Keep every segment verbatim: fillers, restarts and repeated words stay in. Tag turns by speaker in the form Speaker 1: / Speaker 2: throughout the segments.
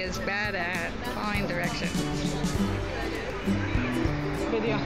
Speaker 1: is bad at following directions. Video.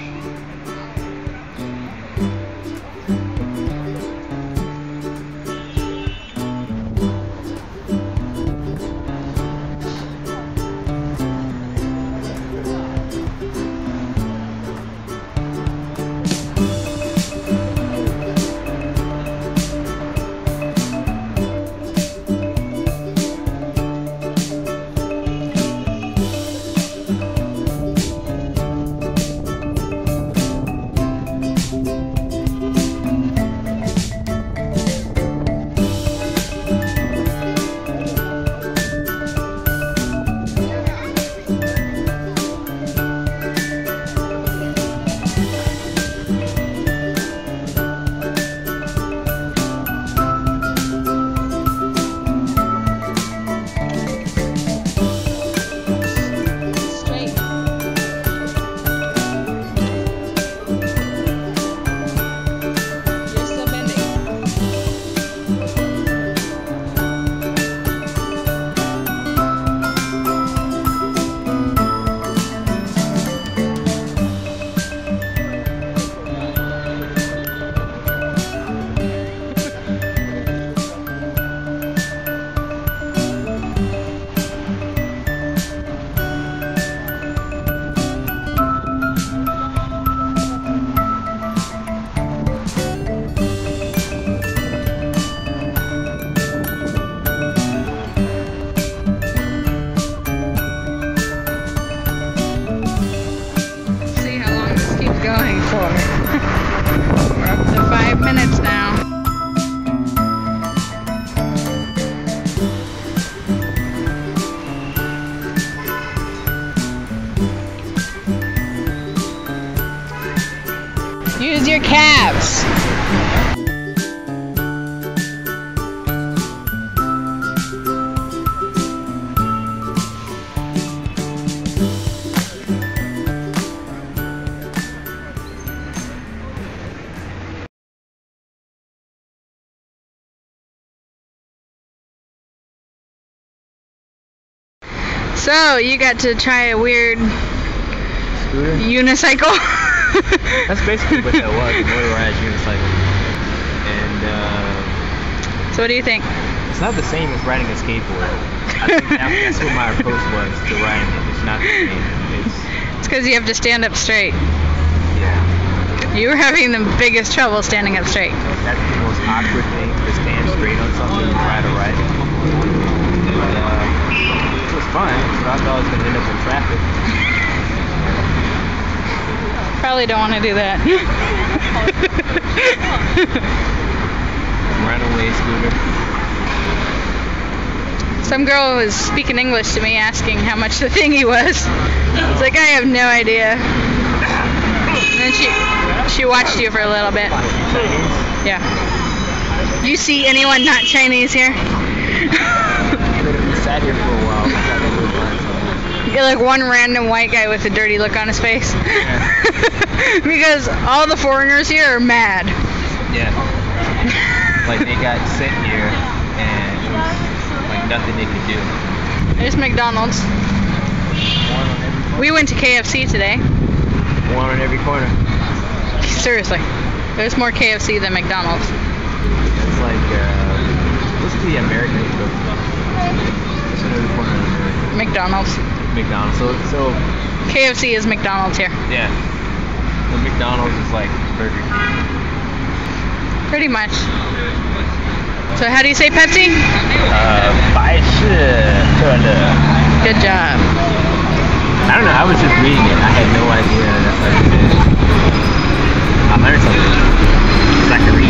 Speaker 1: Minutes now. Use your calves. So, you got to try a weird
Speaker 2: scooter
Speaker 1: unicycle?
Speaker 2: That's basically what that was, a motorized unicycle. And, uh...
Speaker 1: so what do you think?
Speaker 2: It's not the same as riding a skateboard. I think that, that's what my approach was to riding it. It's not the same. It's
Speaker 1: It's because you have to stand up straight.
Speaker 2: Yeah.
Speaker 1: You were having the biggest trouble standing up straight.
Speaker 2: That's the most awkward thing, to stand straight on something and try to ride it. But, uh... it was fun, but I thought I was going to end up in traffic.
Speaker 1: Probably don't want to do that.
Speaker 2: Runaway scooter.
Speaker 1: Some girl was speaking English to me asking how much the thingy was. It's like, I have no idea. And then she she watched you for a little bit. Yeah. You see anyone not Chinese here?
Speaker 2: Sat here for a while.
Speaker 1: You're like one random white guy with a dirty look on his face.
Speaker 2: Yeah.
Speaker 1: Because all the foreigners here are mad.
Speaker 2: Yeah. Like they got sent here and it was like nothing they could do.
Speaker 1: There's McDonald's.
Speaker 2: One on every corner.
Speaker 1: We went to K F C today.
Speaker 2: One on every corner.
Speaker 1: Seriously. There's more K F C than McDonald's.
Speaker 2: It's like, uh, what's the American equivalent? What's on every corner of America?
Speaker 1: McDonald's.
Speaker 2: McDonald's. So, so
Speaker 1: K F C is McDonald's here.
Speaker 2: Yeah. The McDonald's is like Burger King.
Speaker 1: Pretty much. So how do you say Pepsi?
Speaker 2: Uh, 百事可乐.
Speaker 1: Good job.
Speaker 2: I don't know, I was just reading it. I had no idea that's what it is. I learned something. It's like a read.